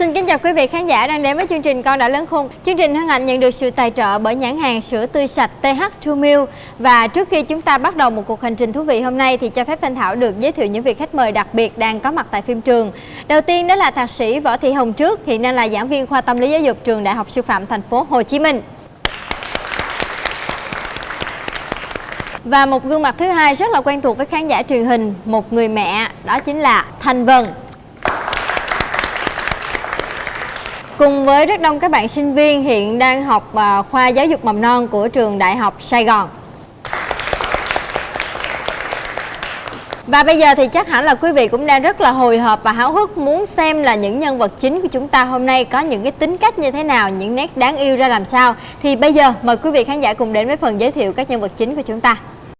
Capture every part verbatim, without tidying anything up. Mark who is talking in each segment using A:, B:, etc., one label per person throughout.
A: Xin kính chào quý vị khán giả đang đến với chương trình Con Đã Lớn Khôn. Chương trình hân hạnh nhận được sự tài trợ bởi nhãn hàng sữa tươi sạch tê hát hai Milk. Và trước khi chúng ta bắt đầu một cuộc hành trình thú vị hôm nay thì cho phép Thanh Thảo được giới thiệu những vị khách mời đặc biệt đang có mặt tại phim trường. Đầu tiên đó là thạc sĩ Võ Thị Hồng Trước, hiện đang là giảng viên khoa tâm lý giáo dục trường Đại học Sư phạm Thành phố Hồ Chí Minh. Và một gương mặt thứ hai rất là quen thuộc với khán giả truyền hình, một người mẹ, đó chính là Thanh Vân. Cùng với rất đông các bạn sinh viên hiện đang học khoa giáo dục mầm non của trường Đại học Sài Gòn. Và bây giờ thì chắc hẳn là quý vị cũng đang rất là hồi hộp và háo hức muốn xem là những nhân vật chính của chúng ta hôm nay có những cái tính cách như thế nào, những nét đáng yêu ra làm sao. Thì bây giờ mời quý vị khán giả cùng đến với phần giới thiệu các nhân vật chính của chúng ta.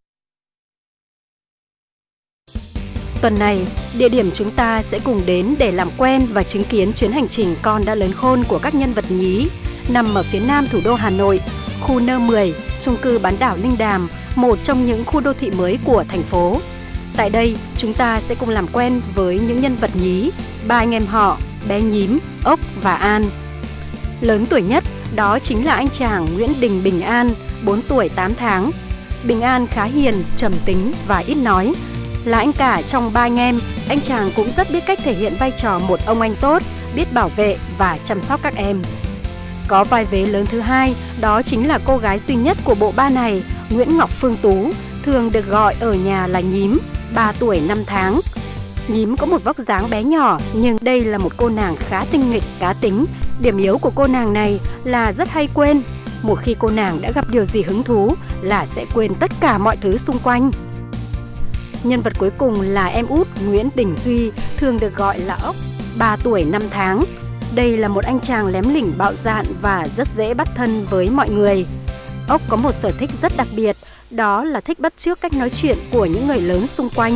B: Tuần này, địa điểm chúng ta sẽ cùng đến để làm quen và chứng kiến chuyến hành trình Con Đã Lớn Khôn của các nhân vật nhí nằm ở phía nam thủ đô Hà Nội, khu N mười, chung cư bán đảo Linh Đàm, một trong những khu đô thị mới của thành phố. Tại đây, chúng ta sẽ cùng làm quen với những nhân vật nhí, ba anh em họ, bé Nhím, Ốc và An. Lớn tuổi nhất đó chính là anh chàng Nguyễn Đình Bình An, bốn tuổi tám tháng. Bình An khá hiền, trầm tính và ít nói. Là anh cả trong ba anh em, anh chàng cũng rất biết cách thể hiện vai trò một ông anh tốt, biết bảo vệ và chăm sóc các em. Có vai vế lớn thứ hai, đó chính là cô gái duy nhất của bộ ba này, Nguyễn Ngọc Phương Tú, thường được gọi ở nhà là Nhím, ba tuổi năm tháng. Nhím có một vóc dáng bé nhỏ, nhưng đây là một cô nàng khá tinh nghịch, cá tính. Điểm yếu của cô nàng này là rất hay quên. Một khi cô nàng đã gặp điều gì hứng thú là sẽ quên tất cả mọi thứ xung quanh. Nhân vật cuối cùng là em út Nguyễn Đình Duy, thường được gọi là Ốc, ba tuổi năm tháng. Đây là một anh chàng lém lỉnh bạo dạn và rất dễ bắt thân với mọi người. Ốc có một sở thích rất đặc biệt, đó là thích bắt chước cách nói chuyện của những người lớn xung quanh.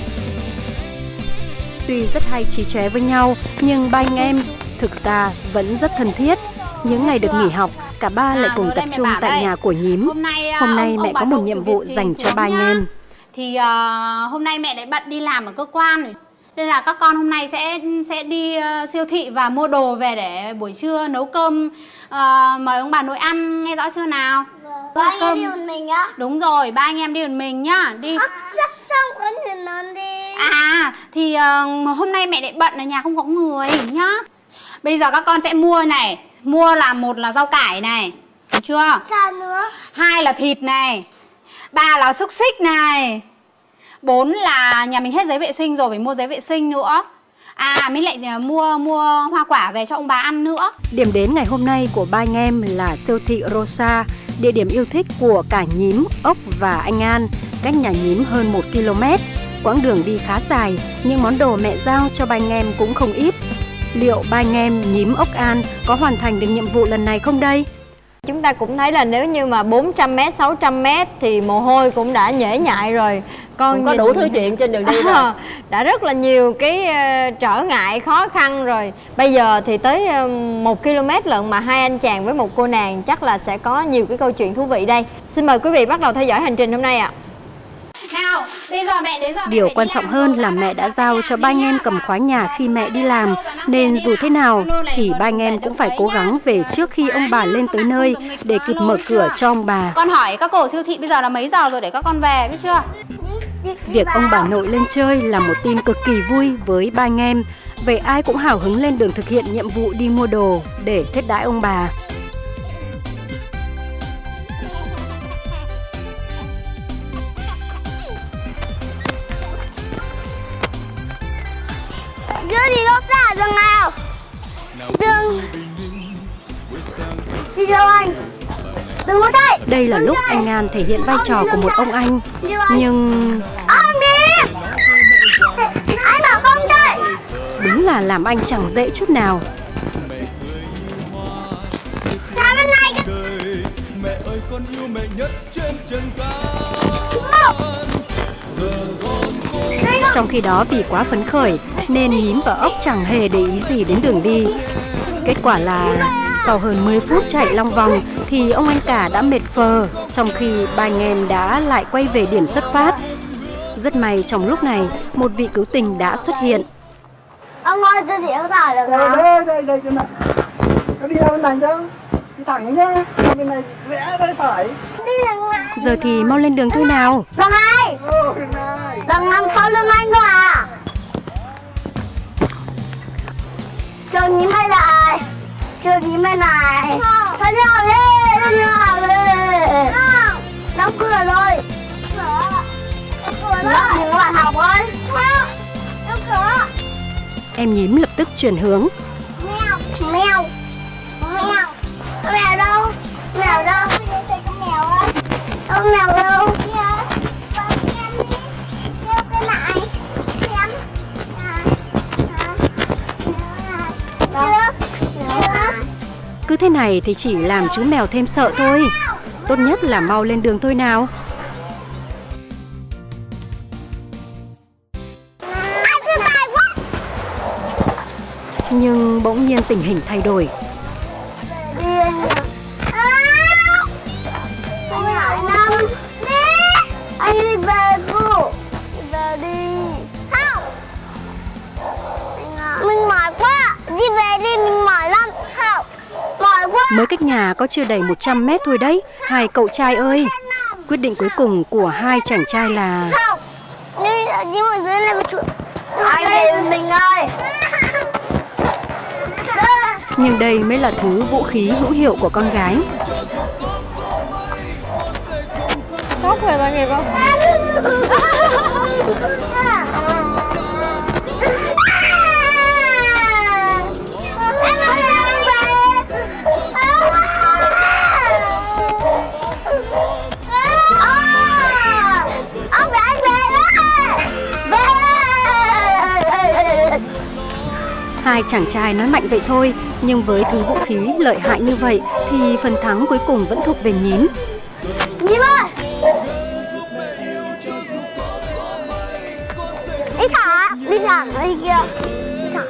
B: Tuy rất hay chí chóe với nhau, nhưng ba anh em thực ra vẫn rất thân thiết. Những ngày được nghỉ học, cả ba lại cùng tập trung tại nhà của Nhím. Hôm nay mẹ có một nhiệm vụ dành cho ba anh em.
C: Thì uh, hôm nay mẹ lại bận đi làm ở cơ quan, nên là các con hôm nay sẽ sẽ đi uh, siêu thị và mua đồ về để buổi trưa nấu cơm uh, mời ông bà nội ăn, nghe rõ chưa nào?
D: Ba anh em đi một mình á?
C: Đúng rồi, ba anh em đi một mình nhá. Đi.
D: À, sao, sao có người lớn đi?
C: À thì uh, hôm nay mẹ lại bận ở nhà không có người nhá. Bây giờ các con sẽ mua này, mua là một là rau cải này, được chưa?
D: Sao nữa?
C: Hai là thịt này. Ba là xúc xích này. Bốn là nhà mình hết giấy vệ sinh rồi, phải mua giấy vệ sinh nữa. À mới lại mua mua hoa quả về cho ông bà ăn nữa.
B: Điểm đến ngày hôm nay của ba anh em là siêu thị Rosa, địa điểm yêu thích của cả Nhím, Ốc và anh An, cách nhà Nhím hơn một ki lô mét. Quãng đường đi khá dài, nhưng món đồ mẹ giao cho ba anh em cũng không ít. Liệu ba anh em Nhím, Ốc, An có hoàn thành được nhiệm vụ lần này không đây?
A: Chúng ta cũng thấy là nếu như mà bốn trăm mét, sáu trăm mét thì mồ hôi cũng đã nhễ nhại rồi. Con
E: cũng có đủ thứ chuyện trên đường đi rồi.
A: À, đã rất là nhiều cái uh, trở ngại, khó khăn rồi. Bây giờ thì tới uh, một ki lô mét lận mà hai anh chàng với một cô nàng chắc là sẽ có nhiều cái câu chuyện thú vị đây. Xin mời quý vị bắt đầu theo dõi hành trình hôm nay ạ.
C: Nào, bây giờ mẹ đến giờ
B: Điều quan trọng hơn là mẹ đã giao cho ba anh em cầm khóa nhà khi mẹ đi làm, nên dù thế nào thì ba anh em cũng phải cố gắng về trước khi ông bà lên tới nơi để kịp mở cửa cho ông bà.
C: Con hỏi các cô siêu thị bây giờ là mấy giờ rồi để các con về, biết chưa?
B: Việc ông bà nội lên chơi là một tin cực kỳ vui với ba anh em. Vậy ai cũng hào hứng lên đường thực hiện nhiệm vụ đi mua đồ để thiết đãi ông bà.
D: Đưa đi góc ra đường nào? Đường... Đi đâu anh? Đừng có chạy.
B: Đây là lúc anh An thể hiện vai trò của một ông anh. Nhưng...
D: Ông đi! Anh bảo không chạy.
B: Đúng là làm anh chẳng dễ chút nào.
D: Ra bên này.
F: Mẹ ơi con yêu mẹ nhất trên trần gian.
B: Trong khi đó vì quá phấn khởi nên Nhím và Ốc chẳng hề để ý gì đến đường đi. Kết quả là sau hơn mười phút chạy long vòng thì ông anh cả đã mệt phờ, trong khi ba anh em đã lại quay về điểm xuất phát. Rất may trong lúc này một vị cứu tình đã xuất hiện.
D: Ông ơi, tôi đi ở tải được
E: Đây,
D: không?
E: đây, đây, đây, này. Nó đi ra bên này chứ. Đi thẳng nhá. Bên này rẽ đây phải.
D: Đi đằng này.
B: Giờ thì mau lên đường thôi nào.
D: Đằng này.
E: Ừ, bên này.
D: Đằng năm sau lưng anh thôi à? Trường nhìn mày lại. Trường nhìn mày này. Thôi đi học đi. Thôi đi học đi. Không. Đóng cửa rồi. Đóng cửa rồi. Đóng cửa bạn học ơi. Sao? Đóng cửa.
B: Em nhím lập tức chuyển hướng.
D: Mèo. Mèo. Mèo. Mèo đâu? Mèo đâu? Con mèo ơi. Con mèo đâu?
B: Cứ thế này thì chỉ làm chú mèo thêm sợ thôi. Tốt nhất là mau lên đường thôi nào. Nhưng bỗng nhiên tình hình thay đổi.
D: Anh đi về cô. Về đi. Không. Mình mỏi quá. Đi về đi, mình mỏi lắm. Không. Mỏi quá.
B: Mới cách nhà có chưa đầy một trăm mét thôi đấy. Hai cậu trai ơi. Quyết định cuối cùng của hai chàng trai là...
D: Không. Đi, đi một dưới này một chút. Anh đi mình ơi.
B: Nhưng đây mới là thứ vũ khí hữu hiệu của con gái.
A: Khóc rồi tội nghiệp không?
B: Hai chàng trai nói mạnh vậy thôi, nhưng với thứ vũ khí lợi hại như vậy thì phần thắng cuối cùng vẫn thuộc về nhím.
D: Nhím ơi! Đi thẳng, đi thẳng đi kia. Đi thẳng.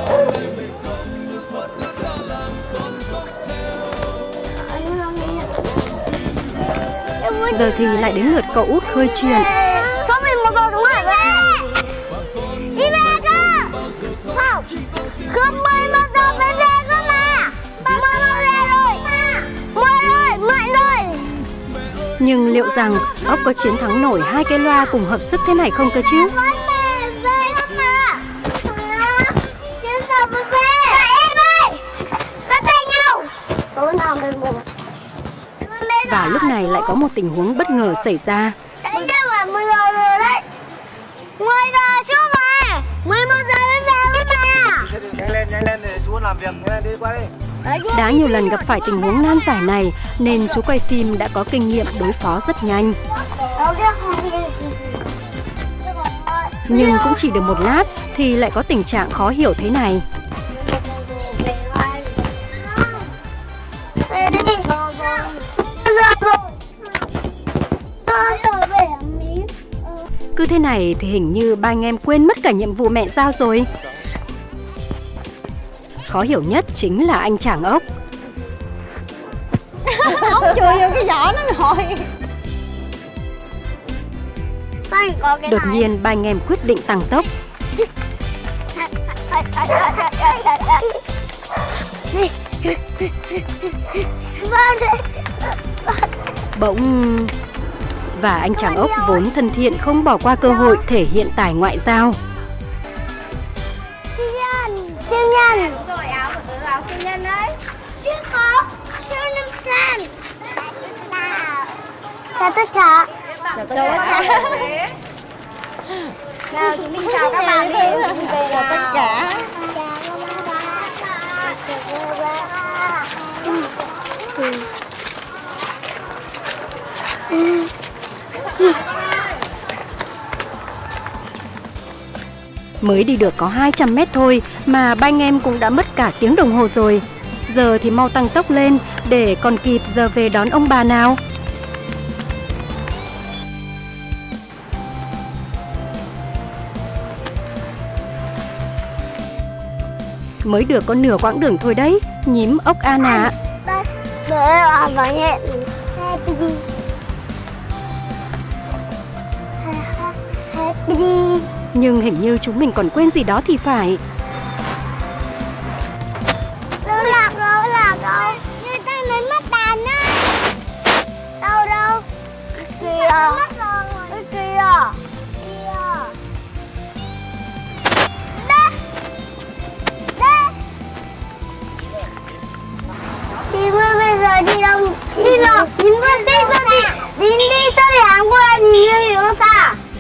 B: Giờ thì lại đến lượt cậu út khơi chuyện.
D: Xong mình một rồi đúng rồi về. Đi về cơ. Không. Không mười một giờ phải về cơ mà. Mười một về rồi. Mười rồi, mười rồi.
B: Nhưng liệu rằng ốc có chiến thắng nổi hai cái loa cùng hợp sức thế này không cơ chứ? Và lúc này lại có một tình huống bất ngờ xảy ra.
D: Đấy là mười giờ rồi đấy. mười giờ chứ mà. mười một giờ mới về cơ mà.
E: Nhanh lên, nhanh lên để chú làm việc. Nhanh lên, đi qua đi.
B: Đã nhiều lần gặp phải tình huống nan giải này nên chú quay phim đã có kinh nghiệm đối phó rất nhanh. Nhưng cũng chỉ được một lát thì lại có tình trạng khó hiểu thế này. Cứ thế này thì hình như ba anh em quên mất cả nhiệm vụ mẹ giao rồi. Khó hiểu nhất chính là anh chàng ốc.
A: Ốc chui vô cái vỏ nó rồi.
B: Đột nhiên ba anh em quyết định tăng tốc. Bỗng... Và anh chàng ốc vốn thân thiện không bỏ qua cơ hội thể hiện tài ngoại giao.
D: Siêu nhân, siêu nhân. Đúng rồi, áo của tớ là áo siêu nhân đấy. Chưa có, siêu nhân sen. Chào tất cả.
A: Chào tất cả.
D: Nào, chúng mình chào các bạn đi.
A: Chào tất cả.
B: Mới đi được có hai trăm mét thôi mà ba anh em cũng đã mất cả tiếng đồng hồ rồi. Giờ thì mau tăng tốc lên để còn kịp giờ về đón ông bà nào. Mới được có nửa quãng đường thôi đấy, nhím ốc An ạ.
D: Để làm vào nhẹ. Happy đi. Happy đi.
B: Nhưng hình như chúng mình còn quên gì đó thì phải.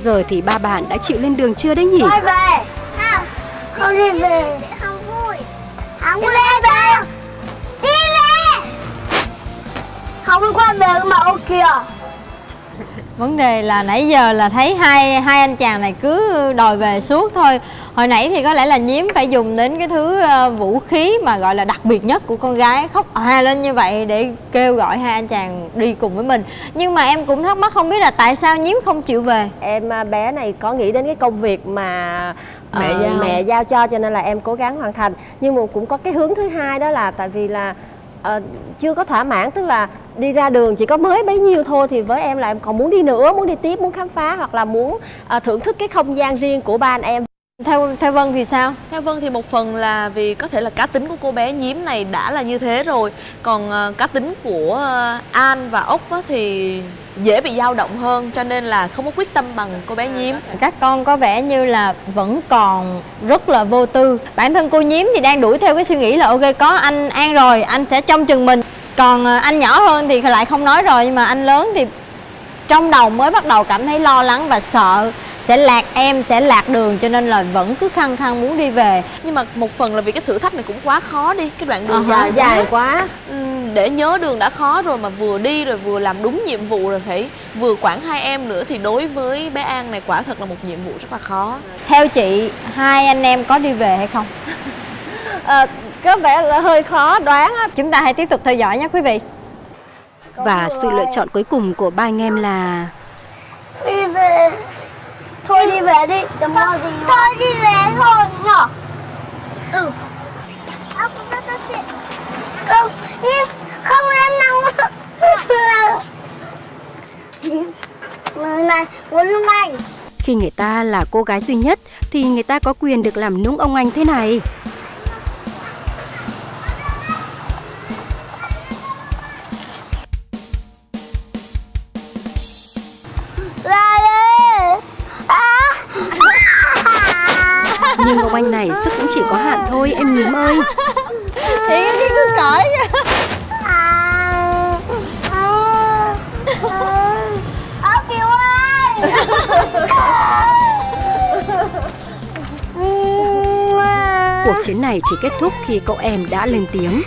B: Giờ thì ba bạn đã chịu lên đường chưa đấy nhỉ?
D: Thôi về. Không, không đi về. Không vui. Không vui đi về. Đi về. Không qua về mà ô kìa.
A: Vấn đề là nãy giờ là thấy hai hai anh chàng này cứ đòi về suốt thôi. Hồi nãy thì có lẽ là Nhím phải dùng đến cái thứ uh, vũ khí mà gọi là đặc biệt nhất của con gái, khóc òa lên như vậy để kêu gọi hai anh chàng đi cùng với mình. Nhưng mà em cũng thắc mắc không biết là tại sao Nhím không chịu về.
G: Em bé này có nghĩ đến cái công việc mà uh,
H: mẹ giao
G: mẹ giao cho, cho nên là em cố gắng hoàn thành. Nhưng mà cũng có cái hướng thứ hai, đó là tại vì là uh, chưa có thỏa mãn, tức là đi ra đường chỉ có mới bấy nhiêu thôi, thì với em là em còn muốn đi nữa, muốn đi tiếp, muốn khám phá, hoặc là muốn uh, thưởng thức cái không gian riêng của ba anh em.
A: Theo theo Vân thì sao?
H: Theo Vân thì một phần là vì có thể là cá tính của cô bé Nhím này đã là như thế rồi. Còn uh, cá tính của uh, An và Ốc á, thì dễ bị dao động hơn, cho nên là không có quyết tâm bằng cô bé Nhím.
A: Các con có vẻ như là vẫn còn rất là vô tư. Bản thân cô Nhím thì đang đuổi theo cái suy nghĩ là ok, có anh An rồi, anh sẽ trông chừng mình. Còn anh nhỏ hơn thì lại không nói rồi, nhưng mà anh lớn thì trong đầu mới bắt đầu cảm thấy lo lắng và sợ sẽ lạc em, sẽ lạc đường, cho nên là vẫn cứ khăng khăng muốn đi về.
H: Nhưng mà một phần là vì cái thử thách này cũng quá khó đi, cái đoạn đường
A: uh-huh.
H: dài
G: dài quá.
H: Uhm, để nhớ đường đã khó rồi mà vừa đi rồi vừa làm đúng nhiệm vụ rồi phải vừa quản hai em nữa, thì đối với bé An này quả thật là một nhiệm vụ rất là khó.
A: Theo chị, hai anh em có đi về hay không?
G: à, có vẻ là hơi khó đoán á.
A: Chúng ta hãy tiếp tục theo dõi nhé quý vị.
B: Và sự lựa chọn cuối cùng của ba anh em là
D: đi về. Thôi đi về đi, đừng lo gì nữa. Thôi đi về thôi nhỏ. Ừ. Không, không em năng. Người này, muốn lung anh.
B: khi người ta là cô gái duy nhất thì người ta có quyền được làm nũng ông anh thế này. Nhưng ông anh này sức cũng chỉ có hạn thôi em Nhím ơi.
A: Thì cái cứ cởi kìa.
D: Ốc Kiều ơi.
B: Cuộc chiến này chỉ kết thúc khi cậu em đã lên tiếng.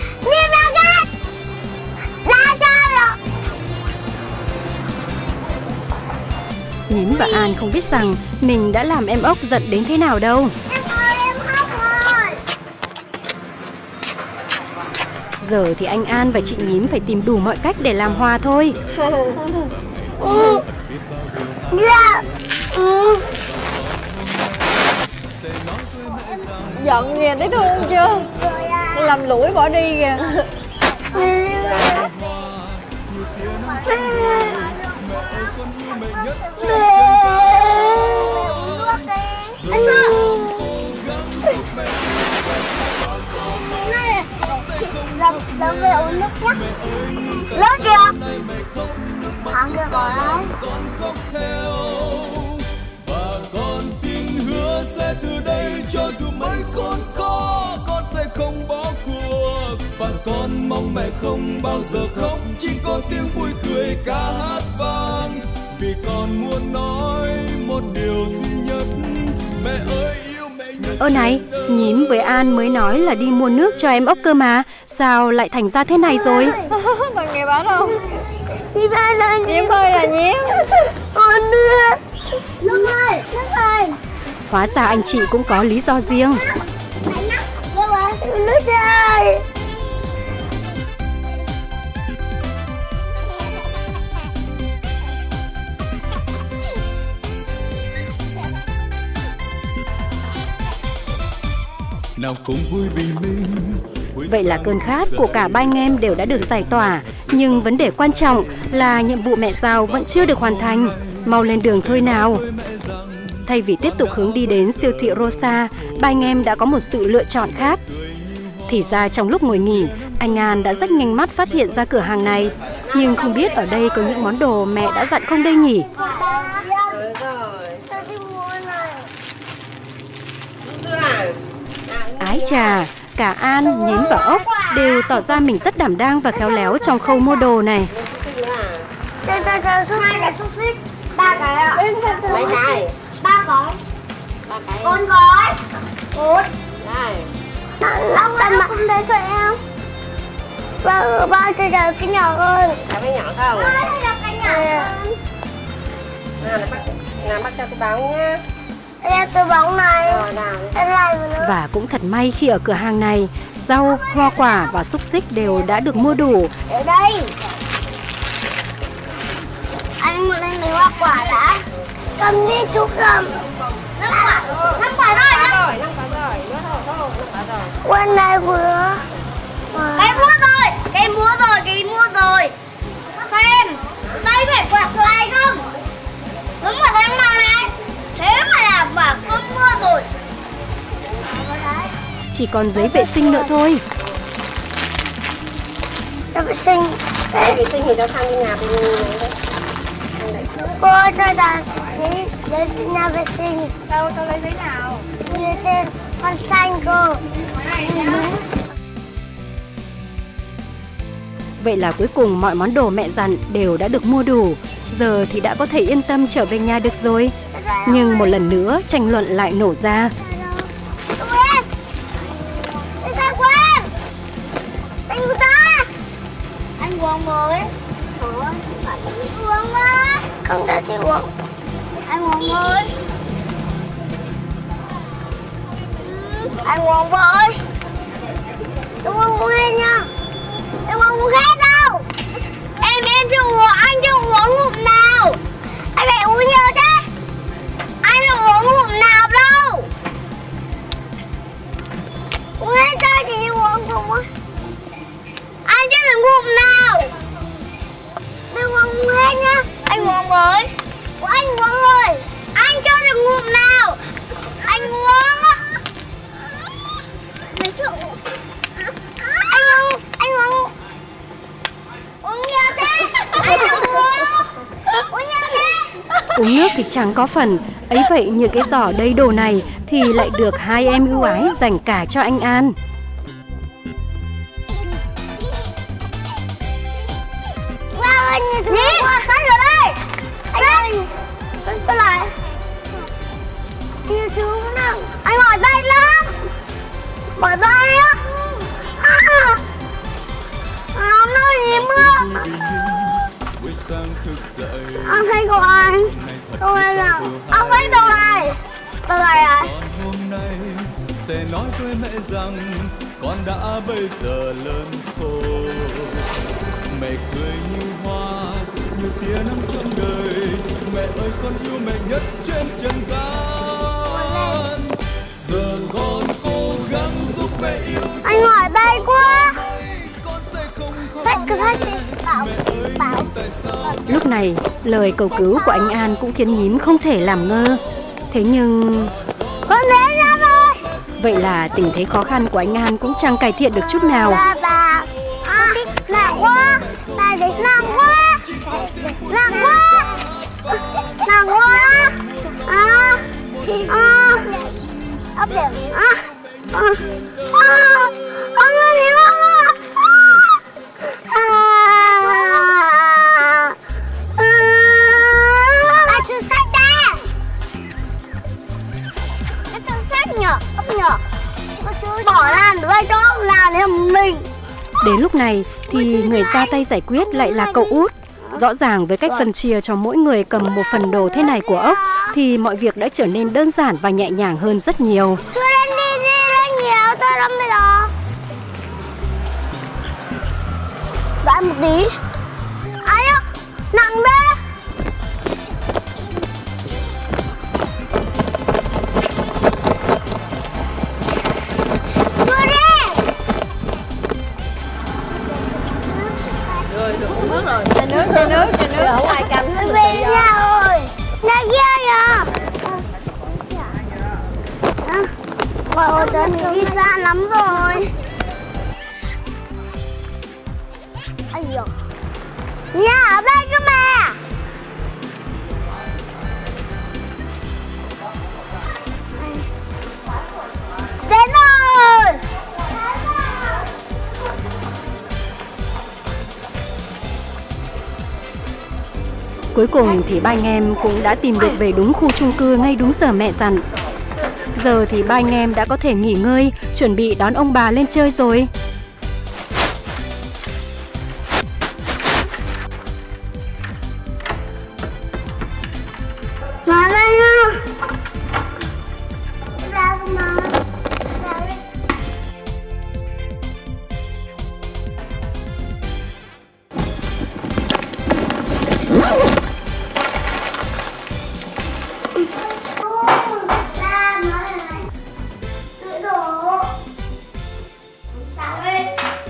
B: Nhím và An không biết rằng mình đã làm em Ốc giận đến thế nào đâu.
D: Em ơi, em khóc rồi.
B: Giờ thì anh An và chị Nhím phải tìm đủ mọi cách để làm hòa thôi.
D: Ừ. Yeah. Ừ.
A: Giận kìa, thấy thương chưa? Làm lũi bỏ đi kìa.
D: Anh ơi. Làm, làm về uống nước nhé. Nước kìa. Thằng kìa bỏ đấy.
F: Và con xin hứa sẽ từ đây cho dù mấy con khó, con sẽ không bỏ cuộc. Và con mong mẹ không bao giờ khóc, chỉ có tiếng vui cười ca hát vang. Vì con muốn nói một điều duy nhất, mẹ ơi yêu mẹ nhất.
B: Ơ này, Nhím với An mới nói là đi mua nước cho em Ốc cơ mà. Sao lại thành ra thế này rồi?
A: Thằng nghe bảo không?
D: Đi ra là
A: Nhím ơi là Nhím.
D: Con đưa. Nước ơi, nước ơi.
B: Hóa ra anh chị cũng có lý do riêng.
D: Nước ơi, nước ơi.
F: Nào cùng vui bình minh.
B: Vậy là cơn khát của cả ba anh em đều đã được giải tỏa. Nhưng vấn đề quan trọng là nhiệm vụ mẹ giao vẫn chưa được hoàn thành. Mau lên đường thôi nào. Thay vì tiếp tục hướng đi đến siêu thị Rosa, ba anh em đã có một sự lựa chọn khác. Thì ra trong lúc ngồi nghỉ, anh An đã rất nhanh mắt phát hiện ra cửa hàng này. Nhưng không biết ở đây có những món đồ mẹ đã dặn không đây nhỉ? Ái chà, cả An, Nhím và Ốc đều tỏ ra mình rất đảm đang và khéo léo trong khâu mua đồ này.
D: Ba cái ạ.
G: Mấy cái?
D: Ba cái.
G: Ba cái.
D: Bốn gói. Bốn.
G: Đây.
D: Long ơi, nó không thấy cho em. Ba, ba chơi được cái nhỏ hơn.
G: Cái bé nhỏ không?
D: Ba chơi được cái nhỏ hơn.
G: Nào, bắt, nào bắt cho tôi bóng nhá.
D: Đây tôi bóng này.
G: Rồi nào.
D: Em lại nữa.
B: Và cũng thật may khi ở cửa hàng này, rau, hoa quả và xúc xích đều đã được mua đủ.
D: Ở đây. Anh muốn anh lấy hoa quả đã. Cầm đi chú cầm. Năm quả. Năm quả rồi.
G: Rồi, năm quả rồi. Nữa thôi, thôi, năm quả rồi.
D: Quên này vừa. Cái mua rồi. Cái mua rồi, cái mua rồi. Xem. Đây phải quả xoài không? Đúng rồi, đây mà này. Thế mà là bảo con mua rồi.
B: Chỉ còn giấy vệ sinh nữa thôi.
D: Giấy vệ sinh.
G: Giấy vệ sinh thì cháu sang bên nhà bên này.
D: Cô ơi, tôi là giấy, giấy nhà vệ sinh.
C: Đâu, cháu lấy giấy nào?
D: Như trên con xanh cô.
B: Vậy là cuối cùng mọi món đồ mẹ dặn đều đã được mua đủ. Giờ thì đã có thể yên tâm trở về nhà được rồi. Nhưng một lần nữa tranh luận lại nổ ra.
D: Anh uống mới. Uống quá. Không đã thì uống. Anh uống mới. Anh uống với. Tôi không uống hết nha. Tôi không uống hết đâu. Em em chưa uống, anh chưa uống ngụm nào. Anh phải uống nhiều chứ. Anh đừng uống ngụm nào đâu. Uống hết thôi thì đi uống cùng á. Anh chưa được ngụm nào. Đừng uống hết nhá. Anh uống với. Anh uống rồi. Anh cho được ngụm nào. Anh uống. Anh uống. Anh uống. Uống nhiều thế. Anh uống. Uống nhiều thế.
B: Uống nước thì chẳng có phần. Ấy vậy như cái giỏ đầy đồ này thì lại được hai em ưu ái dành cả cho anh An.
D: Anh nhìn thứ quá. Anh ở đây. Anh ơi. Anh có lại. Nhiều thứ nào. Anh mỏi tay lắm. Mỏi tay á. À. Nó nói gì mưa. Anh thấy của anh. Đâu này nào. Anh thấy đâu này. Đâu này à.
F: Hôm nay sẽ nói với mẹ rằng con đã bây giờ lớn khôn. Mẹ cười như hoa, như tia nắng trong đời. Mẹ ơi con yêu mẹ nhất trên trần gian. Giờ con cố gắng giúp mẹ yêu.
D: Anh mỏi tay quá.
F: Con sẽ không có
D: Thách cứ thách đi. Bảo, bảo.
B: Lúc này, lời cầu cứu của anh An cũng khiến nhím không thể làm ngơ. Thế nhưng...
D: Con bé ra rồi.
B: Vậy là tình thế khó khăn của anh An cũng chẳng cải thiện được chút nào.
D: Bà, bà. À, nặng quá. Bà đấy nặng quá. Nặng quá. Nặng quá. À. À. Ấp điểm. À. À. À. Con ơi đi con ơi. À. À. Bà chú sách ta. Cái chú sách nhỏ. Ấp nhỏ. Bỏ ra nữa cho làm để mình.
B: Đến lúc này thì người ra tay giải quyết lại là cậu Út. Rõ ràng với cách phân chia cho mỗi người cầm một phần đồ thế này của ốc thì mọi việc đã trở nên đơn giản và nhẹ nhàng hơn rất nhiều.
D: Chưa lên đi đi lên nhiều tôi lắm bây giờ. Lại một tí. Ai á, nặng đấy. Đưa đi.
G: Rồi, được uống nước rồi.
B: Chai nước, chai nước, chai nước.
G: Ở ngoài cầm hết
D: Về nhà rồi. Nhà kia kìa. Mọi người tới mình đi xa lắm rồi. Ây dồi. Nhà ở đây cơ mà. Đến rồi.
B: Cuối cùng thì ba anh em cũng đã tìm được về đúng khu chung cư ngay đúng giờ mẹ dặn. Giờ thì ba anh em đã có thể nghỉ ngơi, chuẩn bị đón ông bà lên chơi rồi.
D: Má đây nha. Ra con má. Ra đi. Ra nói này. Tự đổ. Sao đi.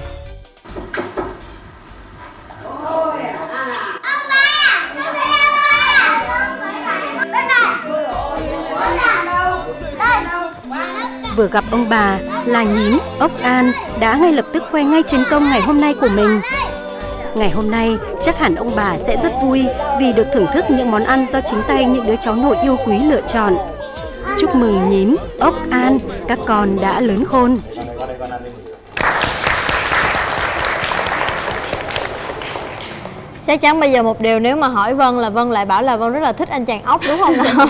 B: Vừa gặp ông bà là Nhím, ốc An đã ngay lập tức khoe ngay chiến công ngày hôm nay của mình. Ngày hôm nay chắc hẳn ông bà sẽ rất vui vì được thưởng thức những món ăn do chính tay những đứa cháu nội yêu quý lựa chọn. Chúc mừng Nhím, ốc An, các con đã lớn khôn.
A: Chắc chắn bây giờ một điều nếu mà hỏi Vân là Vân lại bảo là Vân rất là thích anh chàng ốc đúng không nào?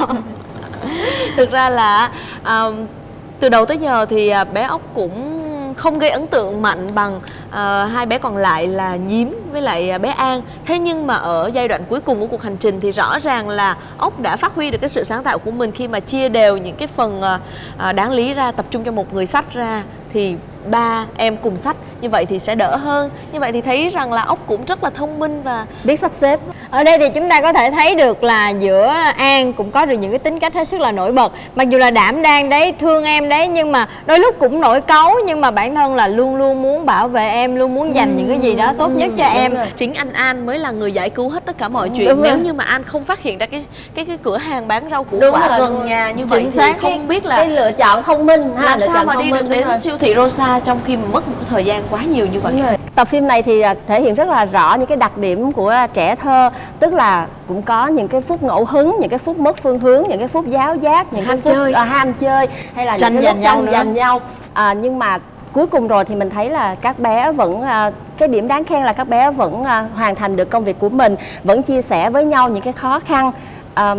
H: Thực ra là uh, từ đầu tới giờ thì bé ốc cũng không gây ấn tượng mạnh bằng uh, hai bé còn lại là Nhím với lại bé An. Thế nhưng mà ở giai đoạn cuối cùng của cuộc hành trình thì rõ ràng là ốc đã phát huy được cái sự sáng tạo của mình khi mà chia đều những cái phần uh, đáng lý ra, tập trung cho một người xách ra thì ba em cùng xách, như vậy thì sẽ đỡ hơn. Như vậy thì thấy rằng là ốc cũng rất là thông minh và
G: biết sắp xếp.
A: Ở đây thì chúng ta có thể thấy được là giữa An cũng có được những cái tính cách hết sức là nổi bật. Mặc dù là đảm đang đấy, thương em đấy, nhưng mà đôi lúc cũng nổi cáu, nhưng mà bản thân là luôn luôn muốn bảo vệ em, luôn muốn dành ừ, những cái gì đó tốt nhất cho em.
H: Rồi. Chính anh An mới là người giải cứu hết tất cả mọi chuyện. Nếu như mà An không phát hiện ra cái cái cái cửa hàng bán rau củ quả gần nhà như vậy thì không biết là
G: cái lựa chọn thông minh ha,
H: làm sao mà đi được đến siêu thị Rosa trong khi mà mất một cái thời gian quá nhiều như vậy.
G: Tập phim này thì thể hiện rất là rõ những cái đặc điểm của trẻ thơ, tức là cũng có những cái phút ngẫu hứng, những cái phút mất phương hướng, những cái phút giáo giác, những
H: ham
G: cái phút
H: chơi.
G: À, ham chơi hay là
A: tranh
G: những cái
A: giành
G: lúc
A: nhau
G: tranh
A: nữa.
G: giành nhau. À, nhưng mà cuối cùng rồi thì mình thấy là các bé vẫn à, cái điểm đáng khen là các bé vẫn à, hoàn thành được công việc của mình, vẫn chia sẻ với nhau những cái khó khăn, à,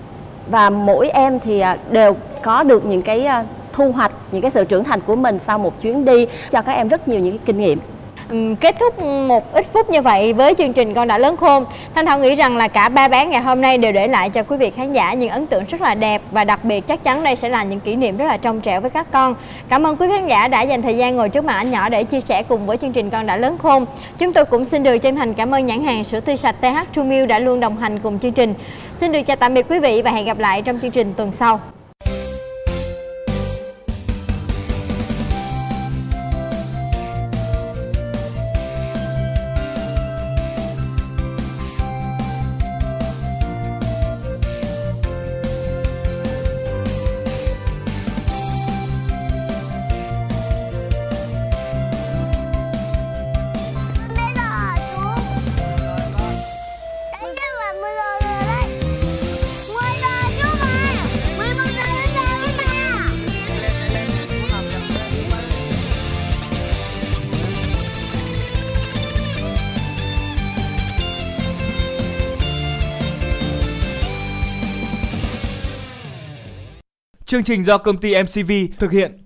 G: và mỗi em thì à, đều có được những cái à, thu hoạch, những cái sự trưởng thành của mình sau một chuyến đi, cho các em rất nhiều những cái kinh nghiệm.
A: Kết thúc một ít phút như vậy với chương trình Con Đã Lớn Khôn, Thanh Thảo nghĩ rằng là cả ba bé ngày hôm nay đều để lại cho quý vị khán giả những ấn tượng rất là đẹp, và đặc biệt chắc chắn đây sẽ là những kỷ niệm rất là trong trẻo với các con. Cảm ơn quý khán giả đã dành thời gian ngồi trước màn ảnh nhỏ để chia sẻ cùng với chương trình Con Đã Lớn Khôn. Chúng tôi cũng xin được chân thành cảm ơn nhãn hàng sữa tươi sạch tê hát True Milk đã luôn đồng hành cùng chương trình. Xin được chào tạm biệt quý vị và hẹn gặp lại trong chương trình tuần sau.
F: Chương trình do công ty em xê vê thực hiện.